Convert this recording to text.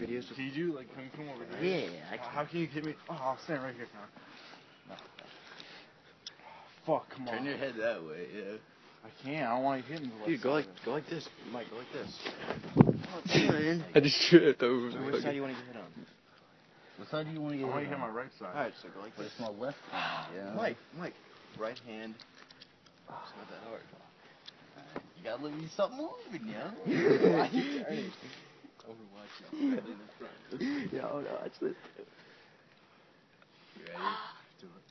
videos. Can you do, like, come over here? Yeah, I can. How can you hit me? Oh, I'll stand right here, now. No. Fuck, come on. Turn your head that way, yeah. I can't. I don't want to hit him. Dude, go like this. Mike, go like this. I just tripped over. So which side do you want to get hit on? What side do you want to get I hit want to hit on? my right side. Alright, so go like But this. it's my left hand, yeah. Mike, right hand. It's not that hard. Alright, you gotta let me stop moving, yo. Why are you turning? Overwatch, I'm right in the front. Yeah, no, it's this. You ready? Do it.